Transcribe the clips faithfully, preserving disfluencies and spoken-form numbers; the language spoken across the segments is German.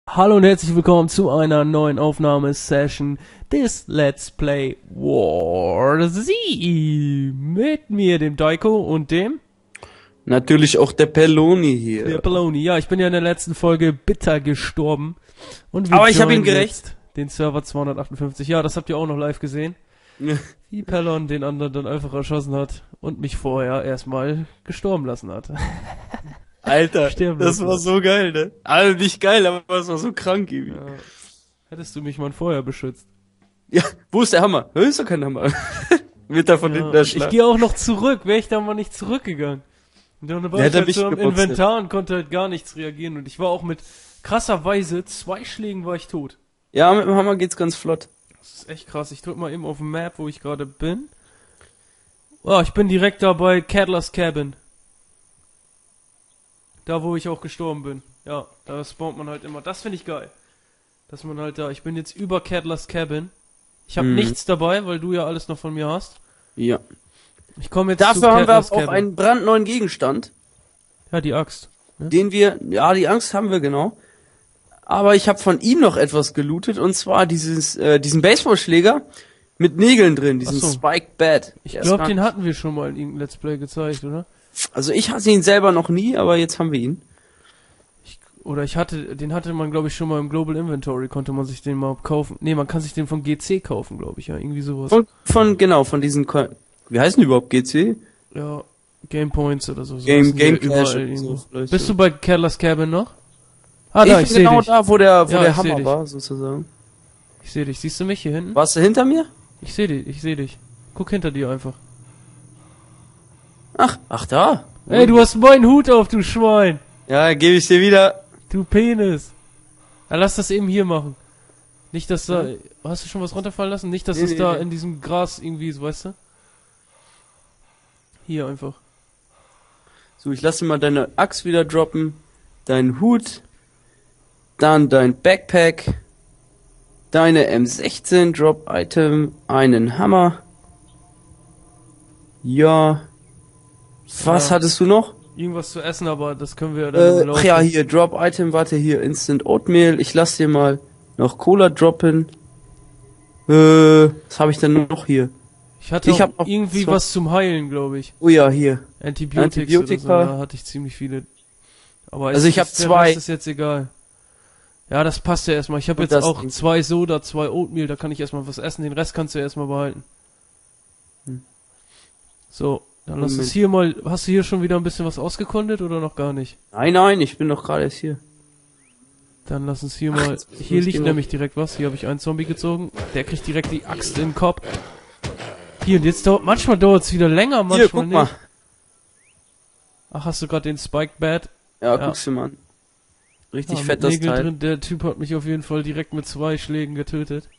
Hallo und herzlich willkommen zu einer neuen Aufnahmesession des Let's Play War Z mit mir, dem Daiko und dem Natürlich auch der Peloni hier. der Peloni. Ja, ich bin ja in der letzten Folge bitter gestorben und wir Aber ich habe ihn joinen gerecht. jetzt den Server zweihundertachtundfünfzig. Ja, das habt ihr auch noch live gesehen. Wie Pelon den anderen dann einfach erschossen hat und mich vorher erstmal gestorben lassen hat. Alter, Sterben das lassen war hat. so geil, ne? Also nicht geil, aber es war so krank irgendwie. Ja. Hättest du mich mal vorher beschützt. Ja, wo ist der Hammer? Hör, ist doch kein Hammer. Wird da von hinten Ja, der ich Schlag. gehe auch noch zurück, wäre ich da mal nicht zurückgegangen. Und dann war Der ich hätte halt mich so im geboxt. Inventar und konnte halt gar nichts reagieren. Und ich war auch mit krasserweise zwei Schlägen war ich tot. Ja, mit dem Hammer geht's ganz flott. Das ist echt krass. Ich drück mal eben auf den Map, wo ich gerade bin. Oh, ich bin direkt da bei Cadler's Cabin. Da, wo ich auch gestorben bin. Ja, da spawnt man halt immer. Das finde ich geil. Dass man halt da, ich bin jetzt über Cadler's Cabin. Ich habe Mhm. nichts dabei, weil du ja alles noch von mir hast. Ja. Ich komme jetzt zu Dafür haben wir Cadler's auch Cabin. einen brandneuen Gegenstand, Ja, die Axt. den wir, ja, die Angst haben wir genau. Aber ich habe von ihm noch etwas gelootet, und zwar dieses, äh, diesen Baseballschläger mit Nägeln drin, diesen Ach so. Spiked Bat. Ich Der ist glaube, gar- den hatten wir schon mal in irgendeinem Let's Play gezeigt, oder? Also ich hatte ihn selber noch nie, aber jetzt haben wir ihn. Ich, oder ich hatte, den hatte man, glaube ich, schon mal im Global Inventory, konnte man sich den mal kaufen. Nee, man kann sich den von G C kaufen, glaube ich, ja, irgendwie sowas. Von, von, genau, von diesen, Ko- wie heißen die überhaupt, G C? Ja, Game Points oder so. so Game- sind die ja Game Cash oder irgendwo. so vielleicht, Bist ja. du bei Cadler's Cabin noch? Ah, Ich da, bin ich sehe genau dich. da, wo der, wo Ja, der ich seh Hammer dich. war, sozusagen. Ich sehe dich. Siehst du mich hier hinten? Warst du hinter mir? Ich sehe dich, ich sehe dich. Guck hinter dir einfach. Ach, ach da. Ey, du hast meinen Hut auf, du Schwein. Ja, gebe ich dir wieder. Du Penis. Ja, lass das eben hier machen. Nicht, dass da... Hast du schon was runterfallen lassen? Nicht, dass Nee, es nee, da nee. in diesem Gras irgendwie ist, weißt du? Hier einfach. So, ich lasse mal deine Axt wieder droppen, deinen Hut, dann dein Backpack, deine M sechzehn Drop Item, einen Hammer. Ja. Was Ja. hattest du noch? Irgendwas zu essen, aber das können wir dann Äh, im Laufe- ach ja, hier, Drop Item, warte, hier, Instant Oatmeal. Ich lass dir mal noch Cola droppen. Äh, was habe ich denn noch hier? Ich hatte ich auch hab noch irgendwie zwei- was zum Heilen, glaube ich. Oh ja, hier. Antibiotics Antibiotika. oder so, da hatte ich ziemlich viele. Aber Also es ich hab ist- der zwei. Rest ist jetzt egal. Ja, das passt ja erstmal. Ich habe Und jetzt das auch Ding. zwei Soda, zwei Oatmeal, da kann ich erstmal was essen. Den Rest kannst du ja erstmal behalten. Hm. So, dann lass Moment. uns hier mal... Hast du hier schon wieder ein bisschen was ausgekundet oder noch gar nicht? Nein, nein, ich bin doch gerade erst hier. Dann lass uns hier Ach, mal... jetzt muss Hier ich liegt genau- nämlich direkt was. Hier habe ich einen Zombie gezogen. Der kriegt direkt die Axt in den Kopf. Hier, und jetzt dauert... Manchmal dauert es wieder länger, manchmal Hier, guck nicht. mal. Ach, hast du gerade den Spiked Bat? Ja, Ja. guckst du mal an. Richtig Ja, fett mit das Nägeln Teil. drin. Der Typ hat mich auf jeden Fall direkt mit zwei Schlägen getötet.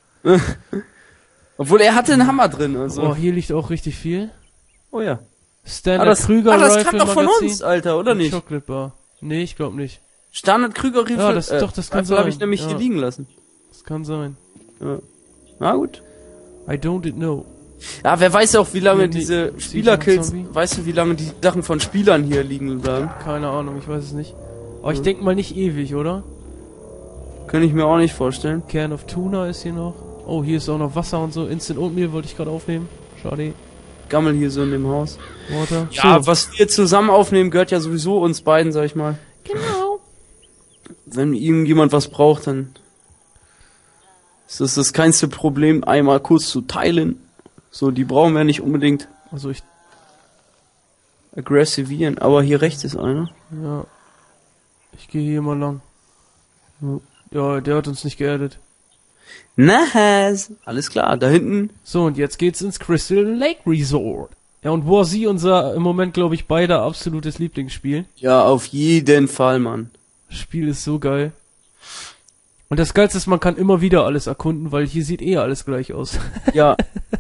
Obwohl er hatte einen Hammer drin, also. Oh, hier liegt auch richtig viel. Oh ja. Standard Ah, das, Krüger ah, das Rifle kam doch von Magazin. uns, Alter, oder und nicht? Chocolate Bar. Nee, ich glaube nicht. Standard Krüger Rifle. Ja, das- doch, das kann habe ich sein. nämlich Ja. hier liegen lassen. Das kann sein. Ja. Na gut. I don't know. Ja, wer weiß auch, wie lange Nee, nee, diese sieht Spielerkills, man Zombie? weißt du, wie lange die Sachen von Spielern hier liegen bleiben? Keine Ahnung, ich weiß es nicht. Aber ich Hm. denke mal nicht ewig, oder? Kann ich mir auch nicht vorstellen. Can of Tuna ist hier noch. Oh, hier ist auch noch Wasser und so. Instant Oatmeal wollte ich gerade aufnehmen. Schade. Gammel hier so in dem Haus. Water. Ja, So. was wir zusammen aufnehmen, gehört ja sowieso uns beiden, sag ich mal. Genau. Wenn irgendjemand was braucht, dann ist das das kleinste Problem, einmal kurz zu teilen. So, die brauchen wir nicht unbedingt Also ich... aggressivieren, aber hier rechts ist einer. Ja. Ich gehe hier mal lang. Ja, der hat uns nicht geerdet. Nice. Alles klar, da hinten. So, und jetzt geht's ins Crystal Lake Resort. Ja, und War Z unser im Moment, glaube ich, beider absolutes Lieblingsspiel. Ja, auf jeden Fall, Mann. Das Spiel ist so geil. Und das Geilste ist, man kann immer wieder alles erkunden, weil hier sieht eh alles gleich aus. Ja,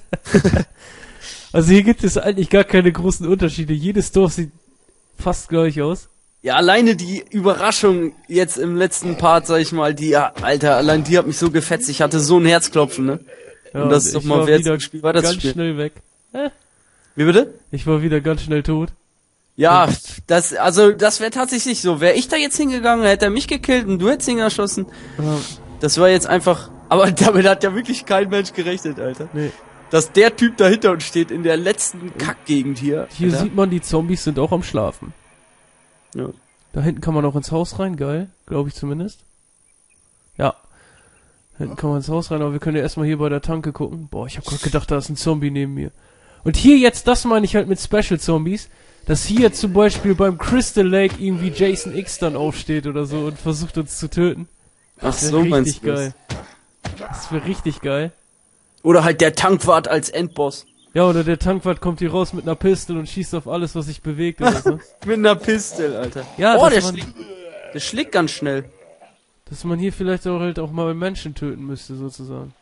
Also hier gibt es eigentlich gar keine großen Unterschiede. Jedes Dorf sieht fast gleich aus. ja, alleine die Überraschung jetzt im letzten Part, sag ich mal, die, ja, Alter, allein die hat mich so gefetzt. Ich hatte so ein Herzklopfen, ne? Ja, Und das ist ich doch mal war wert, wieder das Spiel weiter zu ganz spielen. schnell weg. Wie bitte? Ich war wieder ganz schnell tot. Ja, das, also, das wäre tatsächlich so. Wäre ich da jetzt hingegangen, hätte er mich gekillt und du hättest ihn erschossen. Ja. Das war jetzt einfach, aber damit hat ja wirklich kein Mensch gerechnet, Alter. Nee. Dass der Typ da hinter uns steht, in der letzten Kackgegend hier. Hier Alter. sieht man, die Zombies sind auch am Schlafen. Ja. Da hinten kann man auch ins Haus rein, geil. Glaube ich zumindest. Ja. Hinten kann man ins Haus rein, aber wir können ja erstmal hier bei der Tanke gucken. Boah, ich habe gerade gedacht, da ist ein Zombie neben mir. Und hier jetzt, das meine ich halt mit Special Zombies, dass hier zum Beispiel beim Crystal Lake irgendwie Jason X dann aufsteht oder so und versucht uns zu töten. Ach Das so, wäre meinst richtig du das? geil. Das wäre richtig geil. Oder halt der Tankwart als Endboss. Ja, oder der Tankwart kommt hier raus mit einer Pistole und schießt auf alles, was sich bewegt oder so. Mit einer Pistole, Alter. Ja, oh, dass der man- schlägt, der schlägt ganz schnell. Dass man hier vielleicht auch halt auch mal Menschen töten müsste, sozusagen.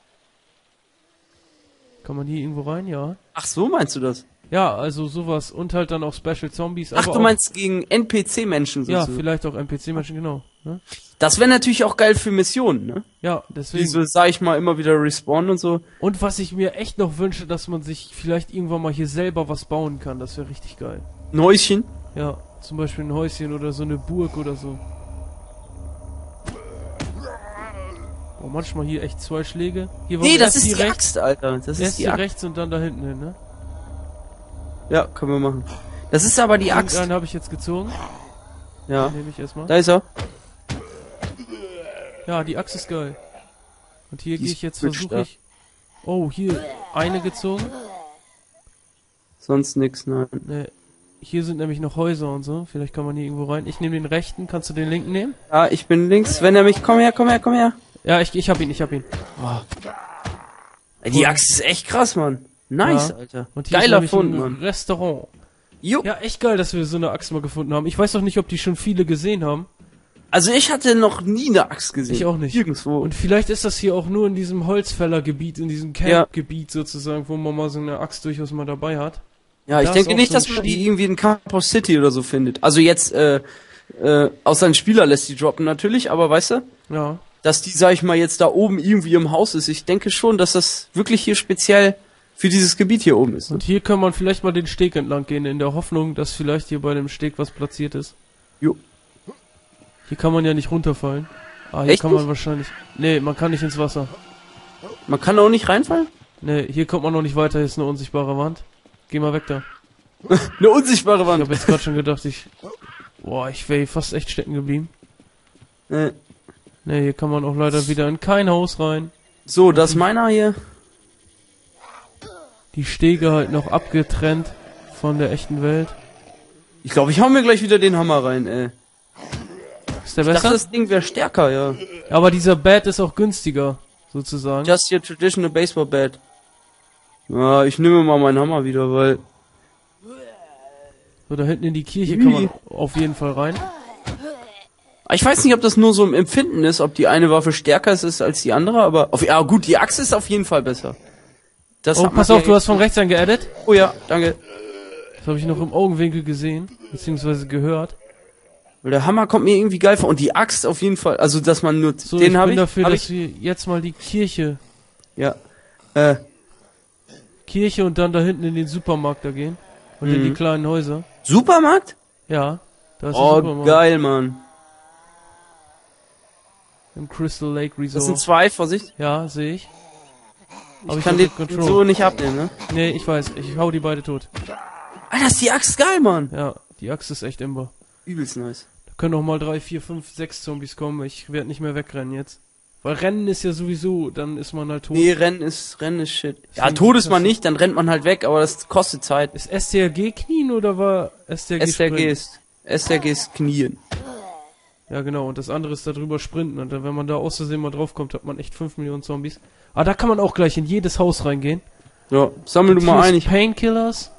Kann man hier irgendwo rein? Ja. Ach so, meinst du das? Ja, also sowas und halt dann auch Special Zombies. Ach, aber du auch, meinst gegen N P C-Menschen ja, sozusagen. vielleicht auch N P C-Menschen, genau. Ne? Das wäre natürlich auch geil für Missionen, ne? Ja, Die deswegen. so, sag ich mal, immer wieder respawnen und so. Und was ich mir echt noch wünsche, dass man sich vielleicht irgendwann mal hier selber was bauen kann. Das wäre richtig geil. Ein Häuschen. Ja, zum Beispiel ein Häuschen oder so eine Burg oder so. Oh, manchmal hier echt zwei Schläge. Hier war Nee, das erst ist hier die rechts, Axt, Alter. Das erst ist die hier Axt. rechts und dann da hinten hin, ne? Ja, können wir machen. Das ist aber die Axt. Irgendeinen habe ich jetzt gezogen. Ja. Den nehme ich erstmal. Da ist er. Ja, die Axt ist geil. Und hier Die gehe ist ich jetzt, gut versuche stark. ich... Oh, hier eine gezogen. Sonst nix, nein. Ne, hier sind nämlich noch Häuser und so. Vielleicht kann man hier irgendwo rein. Ich nehme den rechten. Kannst du den linken nehmen? Ja, ich bin links. Wenn er mich... Komm her, komm her, komm her. Ja, ich, ich hab ihn, ich hab ihn. Ey, die Axt ist echt krass, Mann. Nice, Ja. Alter. Und hier Geiler ist nämlich Fund, ein Mann. Restaurant. Jo. Ja, echt geil, dass wir so eine Axt mal gefunden haben. Ich weiß auch nicht, ob die schon viele gesehen haben. Also ich hatte noch nie eine Axt gesehen. Ich auch nicht. Nirgendwo. Und vielleicht ist das hier auch nur in diesem Holzfällergebiet, in diesem Campgebiet sozusagen, wo man mal so eine Axt durchaus mal dabei hat. ja, ich da ist denke auch nicht, so ein dass man die Stein. irgendwie in Campus City oder so findet. Also jetzt, äh, äh, außer ein Spieler lässt die droppen natürlich, aber weißt du, Ja. dass die, sag ich mal, jetzt da oben irgendwie im Haus ist. Ich denke schon, dass das wirklich hier speziell für dieses Gebiet hier oben ist. Ne? Und hier kann man vielleicht mal den Steg entlang gehen, in der Hoffnung, dass vielleicht hier bei dem Steg was platziert ist. Jo. Hier kann man ja nicht runterfallen. Ah, hier Echt kann man nicht? wahrscheinlich... Nee, man kann nicht ins Wasser. Man kann auch nicht reinfallen? Nee, hier kommt man noch nicht weiter, hier ist eine unsichtbare Wand. Geh mal weg da. Eine unsichtbare Ich Wand. habe jetzt gerade schon gedacht, ich... Boah, ich wäre fast echt stecken geblieben. Äh, Nee, hier kann man auch leider wieder in kein Haus rein. so, das ist meiner hier. Die Stege halt noch abgetrennt von der echten Welt. Ich glaube, ich hau mir gleich wieder den Hammer rein, ey. Ist der Ich dachte, besser? das Ding wäre stärker, ja. Aber dieser Bat ist auch günstiger, sozusagen. Just your traditional baseball bat. Ja, ich nehme mal meinen Hammer wieder, weil... So, da hinten in die Kirche Ui. kann man auf jeden Fall rein. Ich weiß nicht, ob das nur so im Empfinden ist, ob die eine Waffe stärker ist als die andere, aber... Auf, ja gut, die Axt ist auf jeden Fall besser. Das Oh, hat man pass ja auf, du hast von rechts an geaddet. Oh ja, danke. Das habe ich noch im Augenwinkel gesehen, beziehungsweise gehört. Weil der Hammer kommt mir irgendwie geil vor. Und die Axt auf jeden Fall. Also, dass man nur... So, den ich habe bin ich. dafür, hab dass ich wir jetzt mal die Kirche, ja. Äh, Kirche und dann da hinten in den Supermarkt da gehen. Und in Mhm. die kleinen Häuser. Supermarkt? Ja, da ist ein Oh, Supermarkt. geil, Mann. Im Crystal Lake Das sind Resort. zwei, Vorsicht. Ja, sehe ich. Aber Ich ich kann hab den den Control. so nicht abnehmen, ne? Nee, ich weiß, ich hau die beide tot. Alter, ist die Axt geil, Mann. Ja, die Axt ist echt imber. Übelst nice. Da können noch mal drei, vier, fünf, sechs Zombies kommen. Ich werde nicht mehr wegrennen jetzt. Weil Rennen ist ja sowieso, dann ist man halt tot. Nee, Rennen ist, Rennen ist shit. Ja, Deswegen tot ist das- man nicht, dann rennt man halt weg, aber das kostet Zeit. Ist S T R G knien oder war S T R G S R G Sprint? ist, S R G ist knien. Ja, genau. Und das andere ist da drüber sprinten. Und dann, wenn man da aus Versehen mal draufkommt, hat man echt fünf Millionen Zombies. Ah, da kann man auch gleich in jedes Haus reingehen. Ja, sammel du Hier mal ist ein. Ich, Painkillers.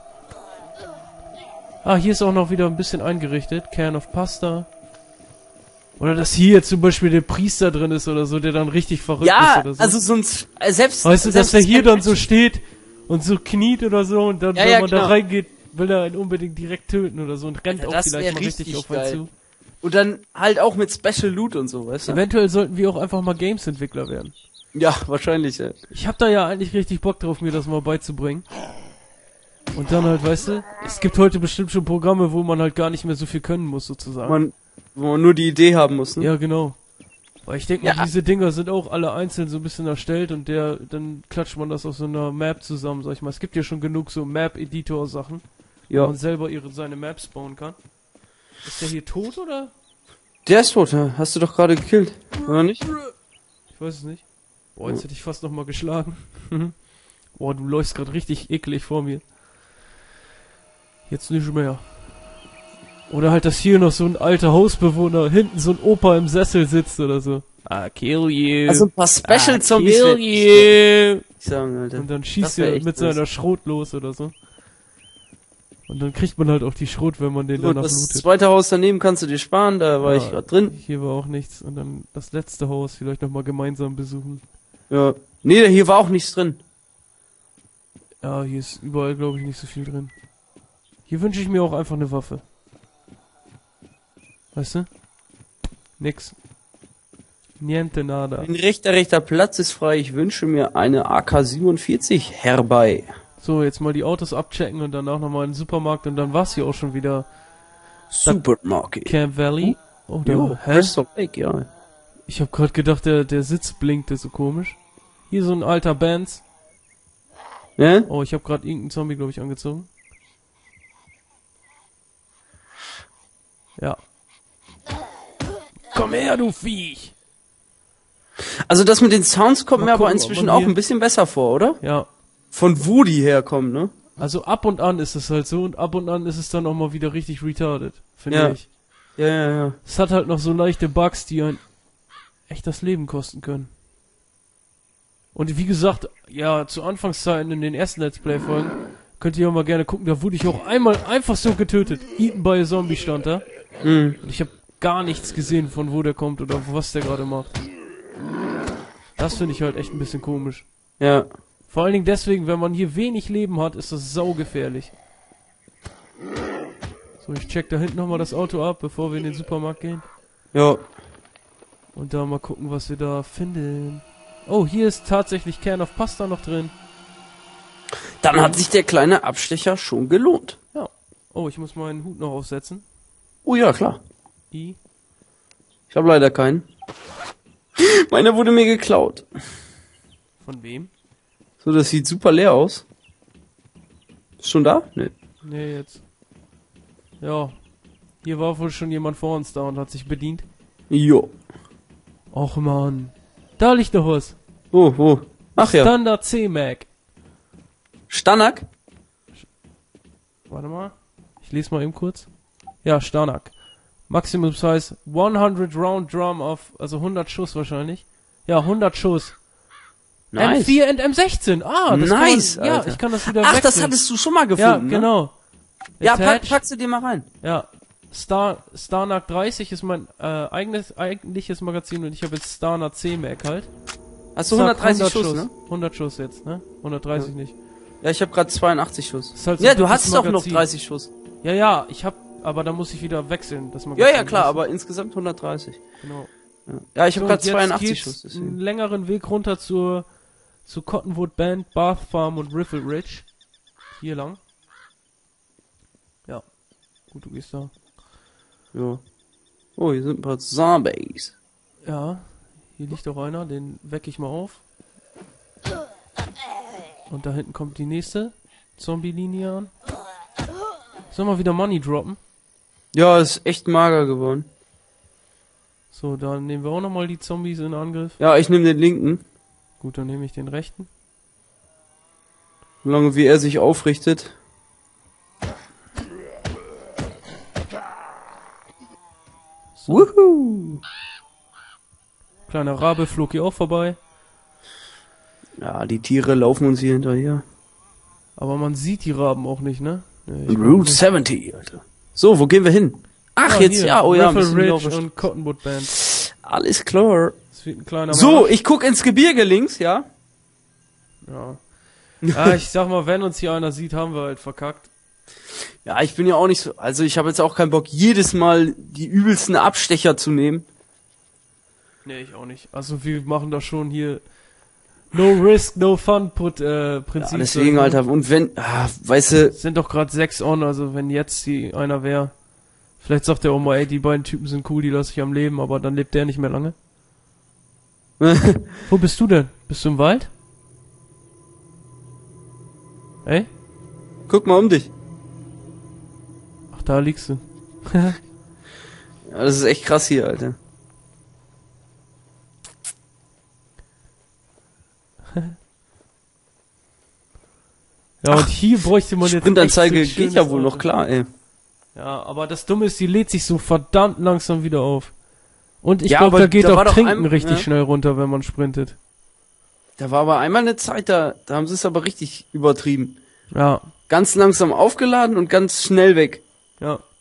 Ah, hier ist auch noch wieder ein bisschen eingerichtet. Can of Pasta. Oder dass hier zum Beispiel der Priester drin ist oder so, der dann richtig verrückt ja, ist oder so. also sonst, äh, selbst, Weißt du, dass selbst der hier kein dann so steht und so kniet oder so und dann, Ja, wenn ja, man da genau. reingeht, will er ihn unbedingt direkt töten oder so und rennt Alter, auch das vielleicht wär mal richtig, richtig auf einen geil. zu. Und dann halt auch mit Special Loot und so, weißt du? Eventuell sollten wir auch einfach mal Games-Entwickler werden. Ja, wahrscheinlich, ja. Ich hab da ja eigentlich richtig Bock drauf, mir das mal beizubringen. Und dann halt, weißt du, es gibt heute bestimmt schon Programme, wo man halt gar nicht mehr so viel können muss, sozusagen. Man, wo man nur die Idee haben muss, ne? Ja, genau. Weil ich denke mal, Ja. diese Dinger sind auch alle einzeln so ein bisschen erstellt und der, dann klatscht man das auf so einer Map zusammen, sag ich mal. Es gibt ja schon genug so Map-Editor-Sachen, wo Ja. man selber ihre, seine Maps bauen kann. Ist der hier tot, oder? Der ist tot, ja. Hast du doch gerade gekillt. Oder nicht? Ich weiß es nicht. Boah, jetzt hätte ich fast nochmal geschlagen. Boah, du läufst gerade richtig eklig vor mir. Jetzt nicht mehr. Oder halt, dass hier noch so ein alter Hausbewohner, hinten so ein Opa im Sessel sitzt oder so. Ah, kill you. Also ein paar Special Zombies. Kill you. Ich sagen, Alter. Und dann Das schießt wär er echt mit nice. seiner Schrot los oder so. Und dann kriegt man halt auch die Schrot, wenn man den Gut, danach das lootet. zweite Haus daneben kannst du dir sparen, da war Ja. ich gerade drin. Hier war auch nichts. Und dann das letzte Haus vielleicht nochmal gemeinsam besuchen. Ja. Nee, hier war auch nichts drin. Ja, hier ist überall, glaube ich, nicht so viel drin. Hier wünsche ich mir auch einfach eine Waffe. Weißt du? Nix. Niente nada. Ein rechter, rechter Platz ist frei. Ich wünsche mir eine A K siebenundvierzig herbei. So, jetzt mal die Autos abchecken und danach nochmal in den Supermarkt und dann war's hier auch schon wieder Supermarket. Camp Valley. Oh, da, Jo, hä? Crystal Lake, ja. Ich hab grad gedacht, der, der Sitz blinkte so komisch. Hier so ein alter Benz. Ja? Oh, ich hab grad irgendeinen Zombie, glaube ich, angezogen. Ja. Komm her, du Viech! Also das mit den Sounds kommt Mal mir aber gucken, ob inzwischen man auch hier- ein bisschen besser vor, oder? Ja. Von Woody herkommt, ne? Also ab und an ist es halt so und ab und an ist es dann auch mal wieder richtig retarded, finde Ja. ich. Ja, ja, ja. Es hat halt noch so leichte Bugs, die ein echt das Leben kosten können. Und wie gesagt, ja, zu Anfangszeiten in den ersten Let's Play-Folgen könnt ihr auch mal gerne gucken, da wurde ich auch einmal einfach so getötet. Eaten by a Zombie stand da. Mhm. Und ich habe gar nichts gesehen, von wo der kommt oder was der gerade macht. Das finde ich halt echt ein bisschen komisch. Ja. Vor allen Dingen deswegen, wenn man hier wenig Leben hat, ist das saugefährlich. So, ich check da hinten nochmal das Auto ab, bevor wir in den Supermarkt gehen. Ja. Und da mal gucken, was wir da finden. Oh, hier ist tatsächlich Can of Pasta noch drin. Dann hat sich der kleine Abstecher schon gelohnt. Ja. Oh, ich muss meinen Hut noch aufsetzen. Oh ja, klar. I. Ich habe leider keinen. Meiner wurde mir geklaut. Von wem? So, das sieht super leer aus. Ist schon da? Nee. Nee, jetzt. Ja. Hier war wohl schon jemand vor uns da und hat sich bedient. Jo. Och man. Da liegt noch was. Wo, wo? Ach ja. Standard C-Mac. Stanak? Warte mal. Ich lese mal eben kurz. Ja, Stanak. Maximum Size hundert Round Drum auf, also hundert Schuss wahrscheinlich. Ja, hundert Schuss. Nice. M vier und M sechzehn. Ah, das Nice, kann man, ja, Alter. ich kann das wieder Ach, das wechseln. hattest du schon mal Ja, gefunden, ne? genau. Ja, pack, Attached. packst du dir mal rein. Ja. Star, Starnak dreißig ist mein äh, eigenes, eigentliches Magazin und ich habe jetzt Starnak C-Mac halt. Hast du Zack, hundertdreißig Schuss, Schuss, ne? hundert Schuss jetzt, ne? hundertdreißig Ja. nicht. Ja, ich habe gerade zweiundachtzig Schuss. Ist halt so Ja, ein du dickes hast doch noch Magazin. dreißig Schuss. Ja, ja, ich hab, aber da muss ich wieder wechseln, das Ja, Magazin. ja, klar, weißt aber insgesamt hundertdreißig. du? Genau. Ja, ja ich habe So, gerade und jetzt zweiundachtzig geht's Schuss. einen Deswegen. längeren Weg runter zur, zu Cottonwood Bend, Bath Farm und Riffle Ridge. Hier lang. Ja. Gut, du gehst da. Ja. Oh, hier sind ein paar Zombies. Ja. Hier liegt auch einer, den weck ich mal auf. Und da hinten kommt die nächste Zombie-Linie an. Sollen wir wieder Money droppen? Ja, ist echt mager geworden. So, dann nehmen wir auch nochmal die Zombies in Angriff. Ja, ich nehme den linken. Gut, dann nehme ich den rechten. Solange wie er sich aufrichtet. So. Wuhu! Kleiner Rabe flog hier auch vorbei. Ja, die Tiere laufen uns hier hinterher. Aber man sieht die Raben auch nicht, ne? Nee, ich Route siebzig, Alter. So, wo gehen wir hin? Ach, Ah, jetzt, hier, ja, oh ja, ein Riffle bisschen Ridge hinauf- und Cottonwood Band. Alles klar. Das wird ein kleiner So, Marsch. ich guck ins Gebirge links, ja? Ja. Ja, ich sag mal, wenn uns hier einer sieht, haben wir halt verkackt. Ja, ich bin ja auch nicht so, also ich habe jetzt auch keinen Bock, jedes Mal die übelsten Abstecher zu nehmen. Nee, ich auch nicht. Also wir machen da schon hier No risk, no fun put, äh, Prinzip. Ja, deswegen, Alter, und wenn, ah, weißt du, Sind doch gerade sechs on, also wenn jetzt die einer wäre. Vielleicht sagt der auch mal, ey, die beiden Typen sind cool, die lasse ich am Leben, aber dann lebt der nicht mehr lange. Wo bist du denn? Bist du im Wald? Ey? guck mal um dich. Ach, da liegst du. Ja, das ist echt krass hier, Alter. Ja, und hier bräuchte man jetzt Sprintanzeige echt so ein geht ja schönes wohl noch Auto. klar, ey. Ja, aber das Dumme ist, die lädt sich so verdammt langsam wieder auf. Und ich Ja, glaube, aber da geht da war auch doch Trinken ein- richtig ja. schnell runter, wenn man sprintet. Da war aber einmal eine Zeit, da, da haben sie es aber richtig übertrieben. Ja, Ganz langsam aufgeladen und ganz schnell weg. ja.